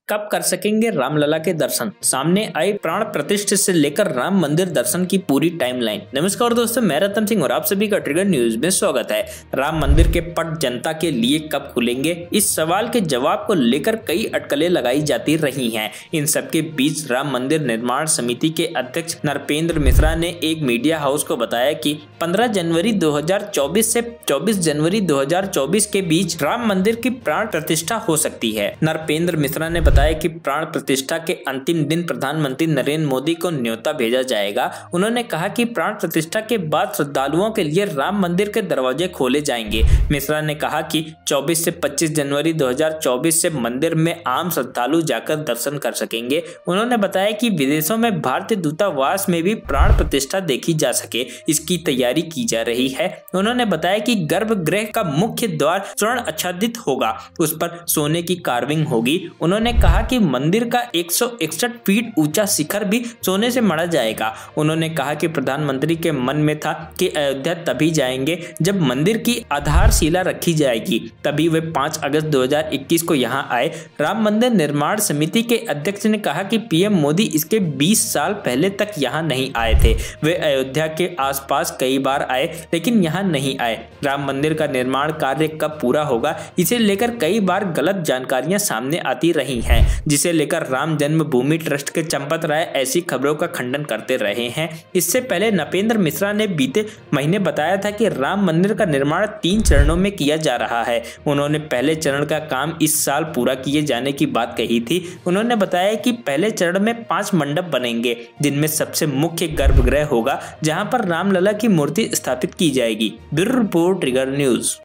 कब कर सकेंगे रामलला के दर्शन, सामने आई प्राण प्रतिष्ठा से लेकर राम मंदिर दर्शन की पूरी टाइमलाइन। नमस्कार दोस्तों, मैं रतन सिंह और आप सभी का ट्रिगर न्यूज में स्वागत है। राम मंदिर के पट जनता के लिए कब खुलेंगे, इस सवाल के जवाब को लेकर कई अटकलें लगाई जाती रही हैं। इन सबके बीच राम मंदिर निर्माण समिति के अध्यक्ष नृपेंद्र मिश्रा ने एक मीडिया हाउस को बताया कि 15 जनवरी 2024 से 24 जनवरी 2024 के बीच राम मंदिर की प्राण प्रतिष्ठा हो सकती है। नृपेंद्र मिश्रा ने बताया कि प्राण प्रतिष्ठा के अंतिम दिन प्रधानमंत्री नरेंद्र मोदी को न्योता भेजा जाएगा। उन्होंने कहा कि प्राण प्रतिष्ठा के बाद श्रद्धालुओं के लिए राम मंदिर के दरवाजे खोले जाएंगे। मिश्रा ने कहा कि 24 से 25 जनवरी 2024 से मंदिर में आम श्रद्धालु जाकर दर्शन कर सकेंगे। उन्होंने बताया कि विदेशों में भारतीय दूतावास में भी प्राण प्रतिष्ठा देखी जा सके, इसकी तैयारी की जा रही है। उन्होंने बताया कि गर्भगृह का मुख्य द्वार स्वर्ण आच्छादित होगा, उस पर सोने की कार्विंग होगी। उन्होंने कहा कि मंदिर का 161 फीट ऊंचा शिखर भी सोने से मढ़ा जाएगा। उन्होंने कहा कि प्रधानमंत्री के मन में था कि अयोध्या तभी जाएंगे जब मंदिर की आधारशिला रखी जाएगी, तभी वे 5 अगस्त 2021 को यहां आए। राम मंदिर निर्माण समिति के अध्यक्ष ने कहा कि पीएम मोदी इसके 20 साल पहले तक यहां नहीं आए थे। वे अयोध्या के आसपास कई बार आए लेकिन यहां नहीं आए। राम मंदिर का निर्माण कार्य कब पूरा होगा, इसे लेकर कई बार गलत जानकारियां सामने आती रही हैं, जिसे लेकर राम जन्मभूमि ट्रस्ट के चंपत राय ऐसी खबरों का खंडन करते रहे हैं। इससे पहले नृपेंद्र मिश्रा ने बीते महीने बताया था कि राम मंदिर का निर्माण 3 चरणों में किया जा रहा है। उन्होंने पहले चरण का काम इस साल पूरा किए जाने की बात कही थी। उन्होंने बताया कि पहले चरण में 5 मंडप बनेंगे, जिनमें सबसे मुख्य गर्भगृह होगा, जहां पर रामलला की मूर्ति स्थापित की जाएगी। Bureau report, trigger news.